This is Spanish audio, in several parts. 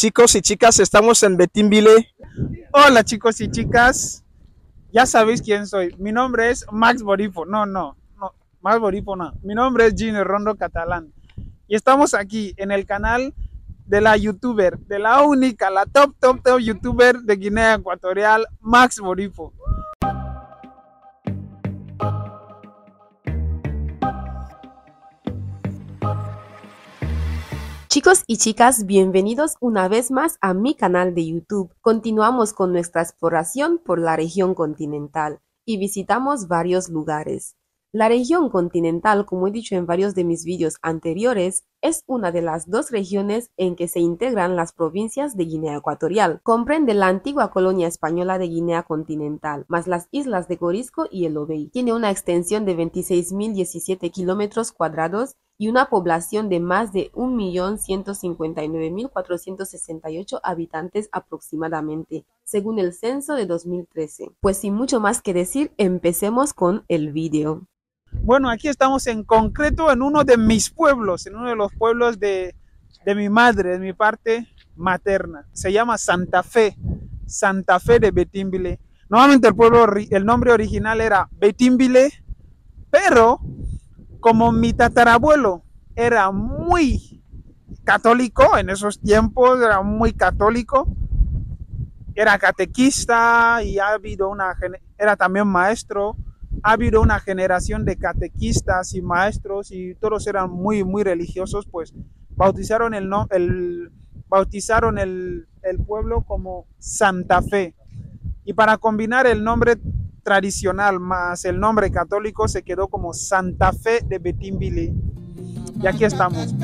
Chicos y chicas, estamos en Betimville. Hola chicos y chicas, ya sabéis quién soy. Mi nombre es Max Borifo. No, Max Borifo no. Mi nombre es Gino Rondo Catalán. Y estamos aquí en el canal de la youtuber, de la única, la top youtuber de Guinea Ecuatorial, Max Borifo. Chicos y chicas, bienvenidos una vez más a mi canal de YouTube. Continuamos con nuestra exploración por la región continental y visitamos varios lugares. La región continental, como he dicho en varios de mis vídeos anteriores, es una de las dos regiones en que se integran las provincias de Guinea Ecuatorial. Comprende la antigua colonia española de Guinea continental, más las islas de Corisco y El Obey. Tiene una extensión de 26.017 kilómetros cuadrados y una población de más de 1.159.468 habitantes aproximadamente, según el censo de 2013. Pues sin mucho más que decir, empecemos con el vídeo. Bueno, aquí estamos en concreto en uno de mis pueblos, en uno de los pueblos de mi madre, de mi parte materna. Se llama Santa Fe de Betimville. Normalmente el nombre original era Betimville, pero como mi tatarabuelo era muy católico en esos tiempos, era muy católico, era catequista y era también maestro. Ha habido una generación de catequistas y maestros y todos eran muy religiosos, pues bautizaron el pueblo como Santa Fe. Y para combinar el nombre tradicional más el nombre católico se quedó como Santa Fe de Betimville. Y aquí estamos.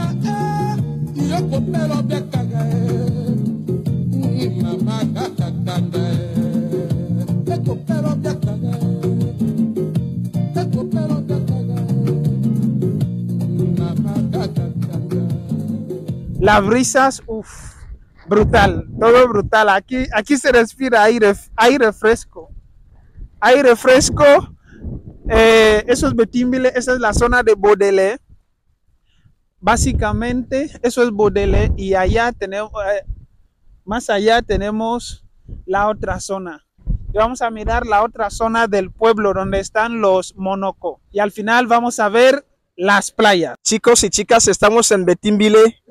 Las brisas, brutal, todo brutal. Aquí se respira aire fresco. Aire fresco. Eso es Betimville, esa es la zona de Bodele. Básicamente, eso es Bodele y allá tenemos, más allá tenemos la otra zona. Y vamos a mirar la otra zona del pueblo donde están los Monoco. Y al final vamos a ver las playas. Chicos y chicas, estamos en Betimville.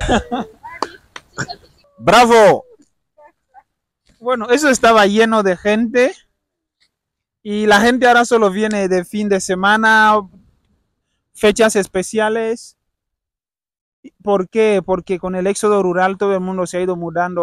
¡Bravo! Bueno, eso estaba lleno de gente. Y la gente ahora solo viene de fin de semana, fechas especiales. ¿Por qué? Porque con el éxodo rural todo el mundo se ha ido mudando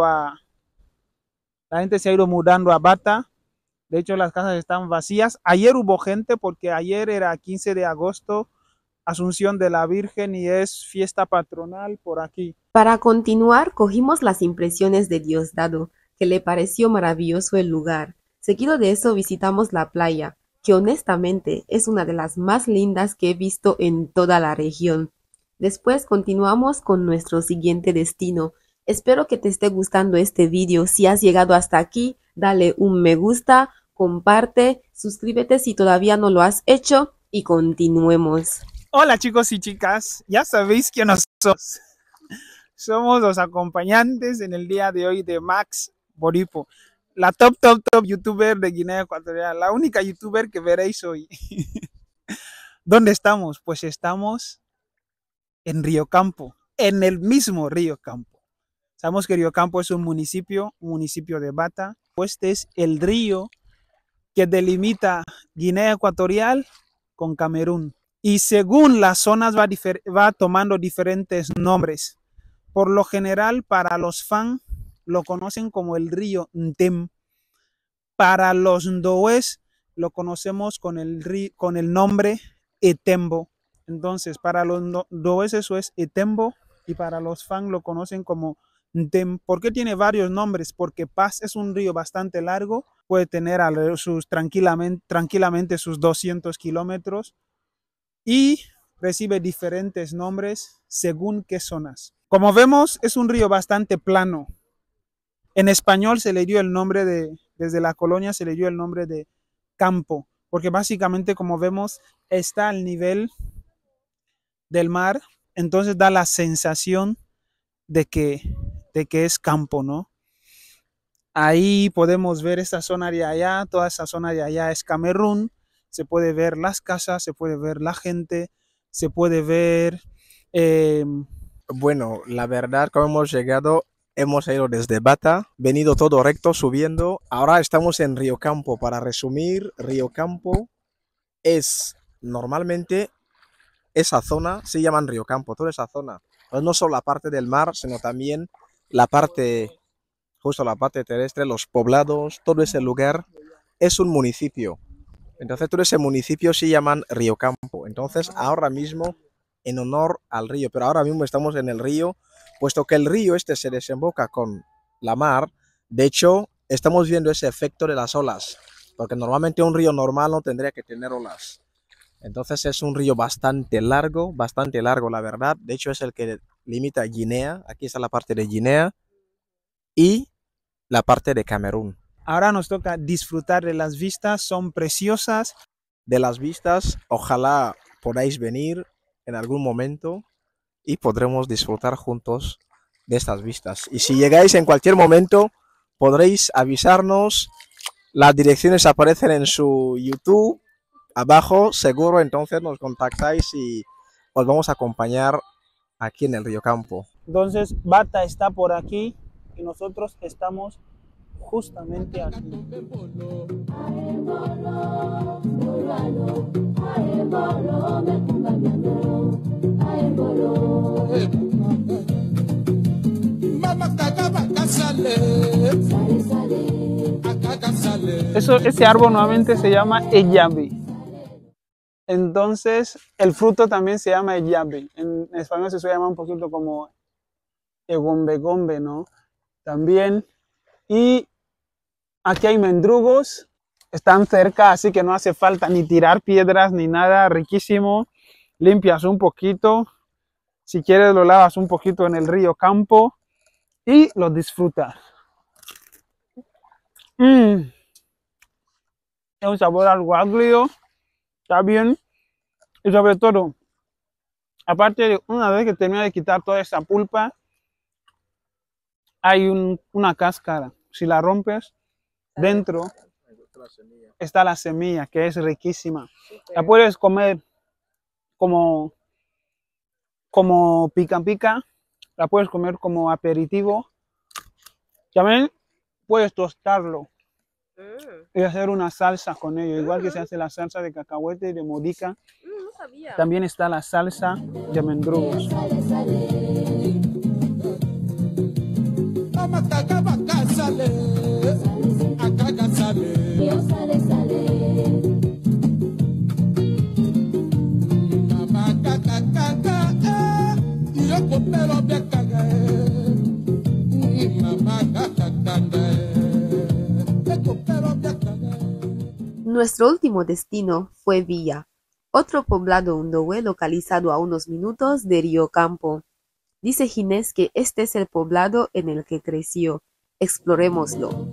la gente se ha ido mudando a Bata. De hecho, las casas están vacías. Ayer hubo gente porque ayer era 15 de agosto, Asunción de la Virgen, y es fiesta patronal por aquí. Para continuar, cogimos las impresiones de Diosdado, que le pareció maravilloso el lugar. Seguido de eso visitamos la playa, que honestamente es una de las más lindas que he visto en toda la región. Después continuamos con nuestro siguiente destino. Espero que te esté gustando este vídeo. Si has llegado hasta aquí, dale un me gusta, comparte, suscríbete si todavía no lo has hecho y continuemos. Hola chicos y chicas, ya sabéis quiénes somos. Somos los acompañantes en el día de hoy de Max Borifo, la top youtuber de Guinea Ecuatorial, la única youtuber que veréis hoy. ¿Dónde estamos? Pues estamos en Río Campo, en el mismo Río Campo. Sabemos que Río Campo es un municipio de Bata. Este es el río que delimita Guinea Ecuatorial con Camerún. Y según las zonas va tomando diferentes nombres. Por lo general, para los Fan lo conocen como el río Ntem. Para los Ndoes lo conocemos con el nombre Etembo. Entonces, para los Ndoes eso es Etembo y para los Fan lo conocen como Ntem. ¿Por qué tiene varios nombres? Porque Paz es un río bastante largo, puede tener tranquilamente sus 200 kilómetros y recibe diferentes nombres según qué zonas. Como vemos, es un río bastante plano. En español se le dio el nombre desde la colonia se le dio el nombre de campo, porque básicamente, como vemos, está al nivel del mar, entonces da la sensación de que de que es campo, ¿no? Ahí podemos ver esta zona de allá, toda esa zona de allá es Camerún, se puede ver las casas, se puede ver la gente, se puede ver... Bueno, la verdad, como hemos ido desde Bata, venido todo recto, subiendo. Ahora estamos en Río Campo. Para resumir, Río Campo es normalmente esa zona, se llaman Río Campo, toda esa zona. Pues no solo la parte del mar, sino también la parte, justo la parte terrestre, los poblados, todo ese lugar es un municipio. Entonces todo ese municipio se llaman Río Campo. Entonces ahora mismo, en honor al río, pero ahora mismo estamos en el río, puesto que el río este se desemboca con la mar. De hecho, estamos viendo ese efecto de las olas, porque normalmente un río normal no tendría que tener olas. Entonces es un río bastante largo la verdad. De hecho es el que limita a Guinea. Aquí está la parte de Guinea y la parte de Camerún. Ahora nos toca disfrutar de las vistas, son preciosas. De las vistas, ojalá podáis venir en algún momento y podremos disfrutar juntos de estas vistas. Y si llegáis en cualquier momento, podréis avisarnos. Las direcciones aparecen en su YouTube abajo, seguro. Entonces nos contactáis y os vamos a acompañar aquí en el Río Campo. Entonces Bata está por aquí y nosotros estamos justamente aquí. Ese árbol nuevamente se llama eyabe. Entonces el fruto también se llama eyabe. En español se suele llamar un poquito como egombe, ¿no? También. Y aquí hay mendrugos, están cerca, así que no hace falta ni tirar piedras ni nada, riquísimo. Limpias un poquito, si quieres lo lavas un poquito en el río Campo y lo disfrutas. Es un sabor algo agrio, está bien. Y sobre todo, aparte de una vez que termina de quitar toda esa pulpa, hay una cáscara. Si la rompes, dentro está la semilla, que es riquísima. La puedes comer como pica, la puedes comer como aperitivo. También puedes tostarlo y hacer una salsa con ello, igual que se hace la salsa de cacahuete y de modica. No sabía. También está la salsa de mendrugos. Nuestro último destino fue Villa, otro poblado undohue localizado a unos minutos de Río Campo. Dice Ginés que este es el poblado en el que creció. Explorémoslo.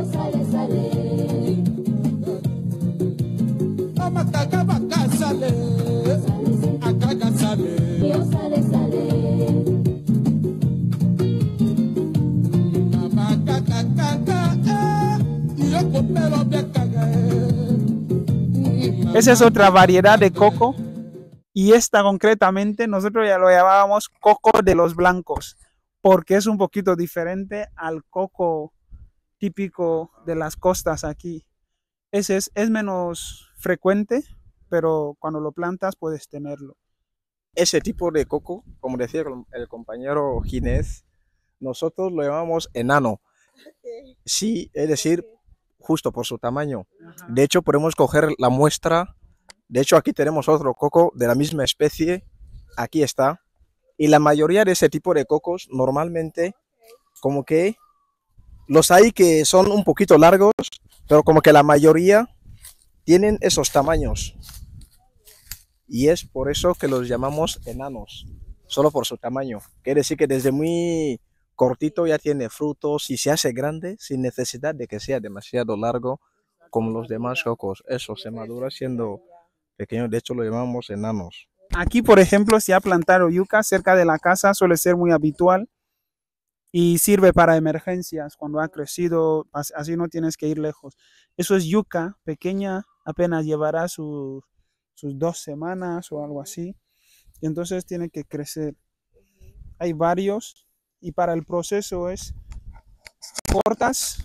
Esa es otra variedad de coco y esta concretamente nosotros ya lo llamábamos coco de los blancos porque es un poquito diferente al coco típico de las costas aquí. Ese es menos frecuente, pero cuando lo plantas puedes tenerlo. Ese tipo de coco, como decía el compañero Ginés, nosotros lo llamamos enano. Sí, es decir, justo por su tamaño. De hecho, podemos coger la muestra. De hecho, aquí tenemos otro coco de la misma especie. Aquí está. Y la mayoría de ese tipo de cocos, normalmente, como que los hay que son un poquito largos, pero como que la mayoría tienen esos tamaños. Y es por eso que los llamamos enanos, solo por su tamaño. Quiere decir que desde muy cortito ya tiene frutos y se hace grande sin necesidad de que sea demasiado largo como los demás cocos. Eso se madura siendo pequeño, de hecho lo llamamos enanos. Aquí, por ejemplo, si ha plantado yuca cerca de la casa, suele ser muy habitual. y sirve para emergencias cuando ha crecido, así no tienes que ir lejos. Eso es yuca pequeña, apenas llevará sus 2 semanas o algo así, y entonces tiene que crecer. Hay varios, y para el proceso es cortas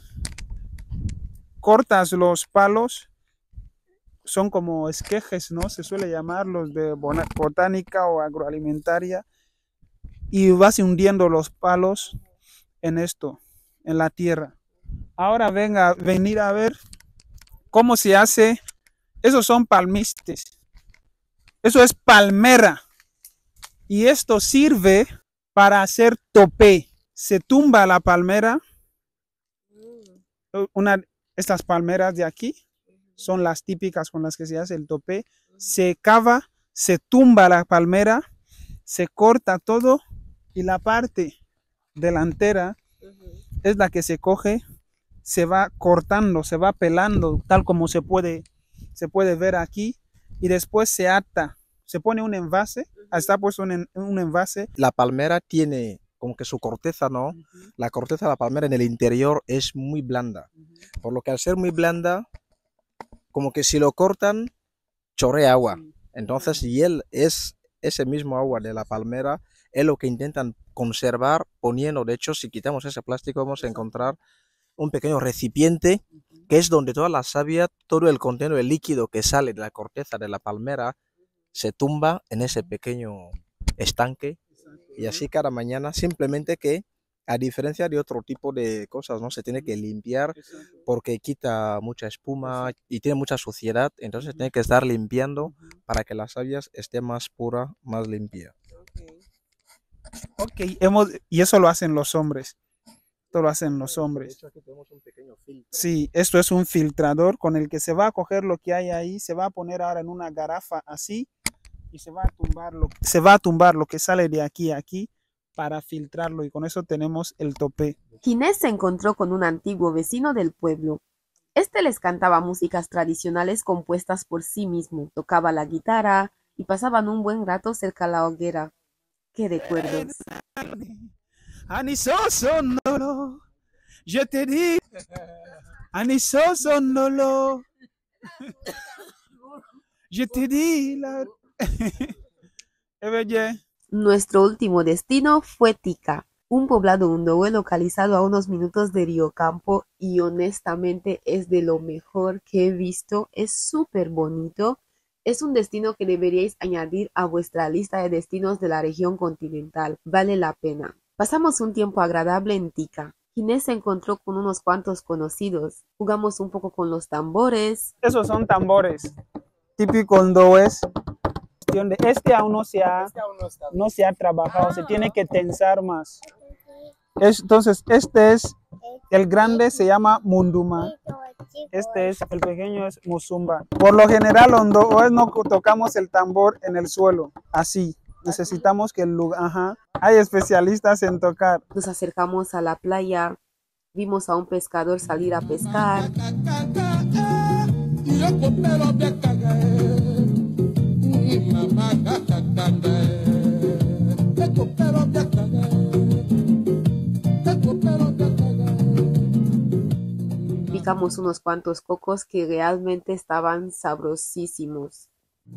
los palos, son como esquejes, ¿no? Se suele llamar los de botánica o agroalimentaria, y vas hundiendo los palos en esto, en la tierra. Ahora venir a ver cómo se hace. Esos son palmistes. Eso es palmera. Y esto sirve para hacer topé. Se tumba la palmera. Estas palmeras de aquí son las típicas con las que se hace el topé. Se cava, se tumba la palmera, se corta todo y la parte delantera es la que se coge, se va cortando, se va pelando, tal como se puede ver aquí, y después se ata, se pone un envase, está puesto un envase. La palmera tiene como que su corteza, ¿no? La corteza de la palmera en el interior es muy blanda, por lo que al ser muy blanda, como que si lo cortan, chorrea agua. Entonces, y es ese mismo agua de la palmera, es lo que intentan conservar poniendo. De hecho, si quitamos ese plástico, vamos a encontrar un pequeño recipiente que es donde toda la savia, todo el contenido, el líquido que sale de la corteza de la palmera, se tumba en ese pequeño estanque, y así cada mañana, simplemente que a diferencia de otro tipo de cosas, ¿no? Se tiene que limpiar porque quita mucha espuma y tiene mucha suciedad, entonces tiene que estar limpiando para que la savia esté más pura, más limpia. Ok, y eso lo hacen los hombres. Esto lo hacen los hombres. De hecho, aquí tenemos un pequeño filtro. Sí, esto es un filtrador con el que se va a coger lo que hay ahí, se va a poner ahora en una garrafa así, y se va a tumbar lo que sale de aquí a aquí para filtrarlo, y con eso tenemos el topé. Ginés se encontró con un antiguo vecino del pueblo. Este les cantaba músicas tradicionales compuestas por sí mismo, tocaba la guitarra y pasaban un buen rato cerca a la hoguera. ¡Qué recuerdos! Anisosonolo, je te di, anisosonolo, je te di la... Nuestro último destino fue Tica, un poblado húngaro localizado a unos minutos de Riocampo, y honestamente es de lo mejor que he visto. Es súper bonito. Es un destino que deberíais añadir a vuestra lista de destinos de la región continental. Vale la pena. Pasamos un tiempo agradable en Tica. Ginés se encontró con unos cuantos conocidos. Jugamos un poco con los tambores. Esos son tambores típicos ndoes. Este aún no se ha trabajado, se tiene que tensar más. Entonces, este es el grande, se llama munduma. Este es el pequeño, es musumba. Por lo general, hoy no tocamos el tambor en el suelo, así. Necesitamos que el lugar, hay especialistas en tocar. Nos acercamos a la playa, vimos a un pescador salir a pescar. Picamos unos cuantos cocos que realmente estaban sabrosísimos.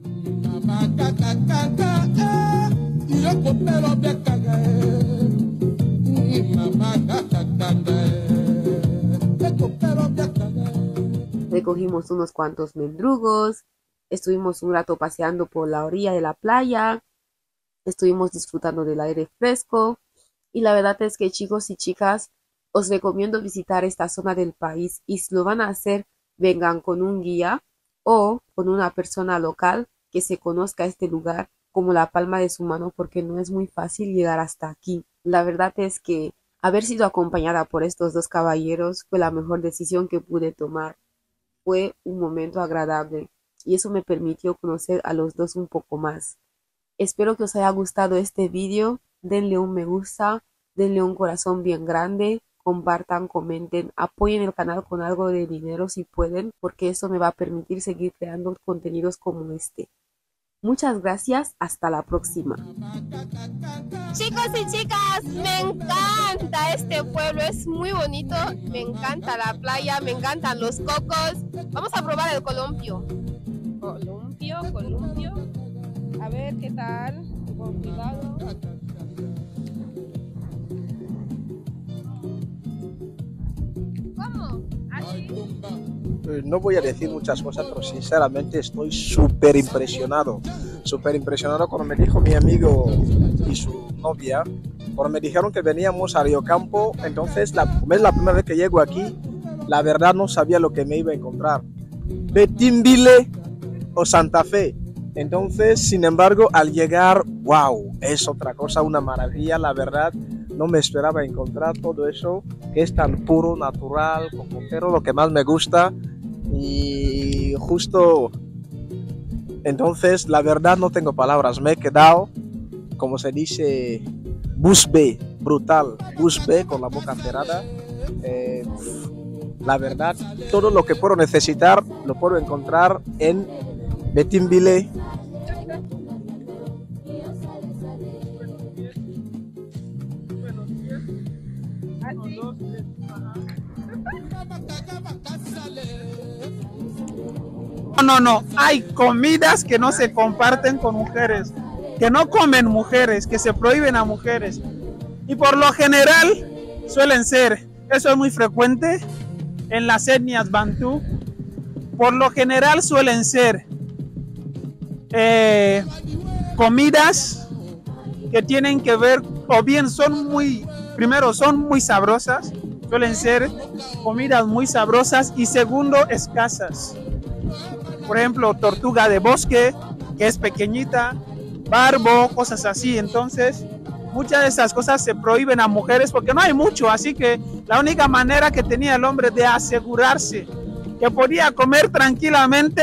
Recogimos unos cuantos mendrugos, estuvimos un rato paseando por la orilla de la playa, estuvimos disfrutando del aire fresco, y la verdad es que, chicos y chicas, os recomiendo visitar esta zona del país, y si lo van a hacer, vengan con un guía o con una persona local que se conozca este lugar como la palma de su mano, porque no es muy fácil llegar hasta aquí. La verdad es que haber sido acompañada por estos dos caballeros fue la mejor decisión que pude tomar. Fue un momento agradable y eso me permitió conocer a los dos un poco más. Espero que os haya gustado este video. Denle un me gusta, denle un corazón bien grande, compartan, comenten, apoyen el canal con algo de dinero si pueden, porque eso me va a permitir seguir creando contenidos como este. Muchas gracias, hasta la próxima. Chicos y chicas, me encanta este pueblo, es muy bonito, me encanta la playa, me encantan los cocos. Vamos a probar el columpio. Columpio. A ver qué tal, con cuidado. ¿Cómo? ¿Así? No voy a decir muchas cosas, pero sinceramente estoy súper impresionado. Súper impresionado cuando me dijo mi amigo y su novia, cuando me dijeron que veníamos a Río Campo. Entonces, como es la primera vez que llego aquí, la verdad no sabía lo que me iba a encontrar. Betimbile o Santa Fe. Entonces, sin embargo, al llegar, wow, es otra cosa, una maravilla, la verdad. No me esperaba encontrar todo eso, que es tan puro, natural, cocotero, lo que más me gusta. Y justo, entonces, la verdad no tengo palabras, me he quedado, como se dice, bus B, brutal, bus B con la boca cerrada. La verdad, todo lo que puedo necesitar lo puedo encontrar en Betimbile. No, hay comidas que no se comparten con mujeres, que no comen mujeres, que se prohíben a mujeres. Y por lo general suelen ser, eso es muy frecuente en las etnias bantú, por lo general suelen ser comidas que tienen que ver, o bien primero son muy sabrosas, suelen ser comidas muy sabrosas, y segundo, escasas. Por ejemplo, tortuga de bosque, que es pequeñita, barbo, cosas así. Entonces, muchas de esas cosas se prohíben a mujeres porque no hay mucho, así que la única manera que tenía el hombre de asegurarse que podía comer tranquilamente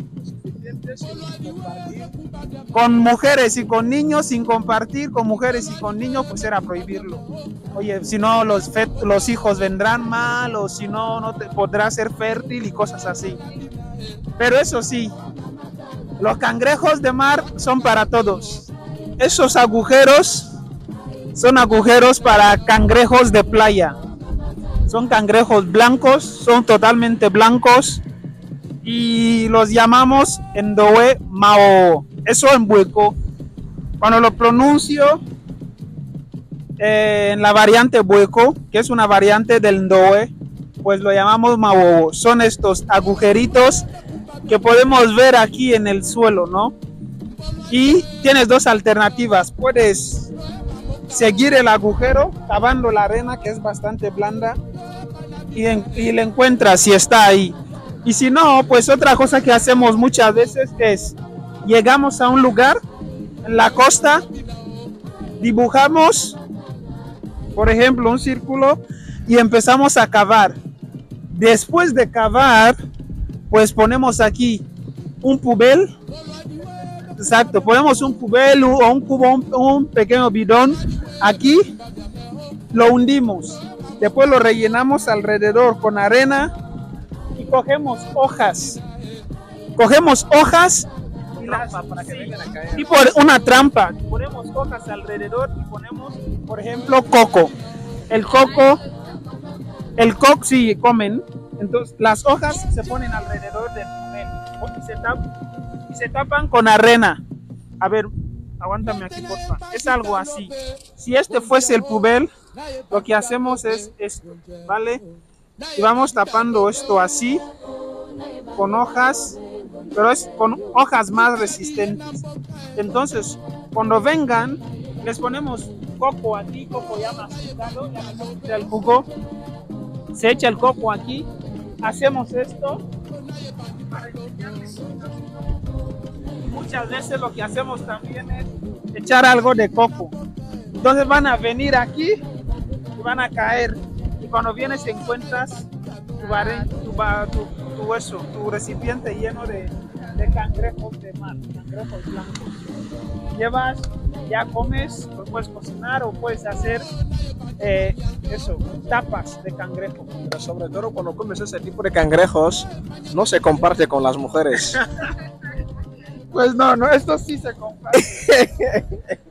con mujeres y con niños, sin compartir con mujeres y con niños, pues era prohibirlo. Oye, si no los hijos vendrán mal, o si no, no podrás ser fértil y cosas así. Pero eso sí, los cangrejos de mar son para todos. Esos agujeros son agujeros para cangrejos de playa. Son cangrejos blancos, son totalmente blancos, y los llamamos Ndowe Mao. Eso en Bueco. Cuando lo pronuncio en la variante Bueco, que es una variante del Ndowe, pues lo llamamos Mao. Son estos agujeritos que podemos ver aquí en el suelo, ¿no? Y tienes dos alternativas. Puedes seguir el agujero cavando la arena, que es bastante blanda, y le encuentras si está ahí. Y si no, pues otra cosa que hacemos muchas veces es, llegamos a un lugar en la costa, dibujamos, por ejemplo, un círculo y empezamos a cavar. Después de cavar, pues ponemos aquí un pubel. Exacto, ponemos un pubel o un cubo, un pequeño bidón aquí, lo hundimos, después lo rellenamos alrededor con arena y cogemos hojas y por una trampa ponemos hojas alrededor y ponemos, por ejemplo, coco. El coco sí comen, entonces las hojas se ponen alrededor del pubel y se tapan con arena. A ver, aguántame aquí, porfa. Es algo así. Si este fuese el pubel, lo que hacemos es esto, ¿vale? Y vamos tapando esto así, con hojas, pero es con hojas más resistentes. Entonces, cuando vengan, les ponemos coco aquí, coco ya masticado, ya el jugo. Se echa el coco aquí, hacemos esto. Muchas veces lo que hacemos también es echar algo de coco. Entonces van a venir aquí y van a caer. Y cuando vienes encuentras tu recipiente lleno de cangrejos de mar, cangrejos blancos. Llevas, ya comes, lo puedes cocinar o puedes hacer tapas de cangrejo. Pero sobre todo cuando comes ese tipo de cangrejos, no se comparte con las mujeres. Pues no, esto sí se comparte.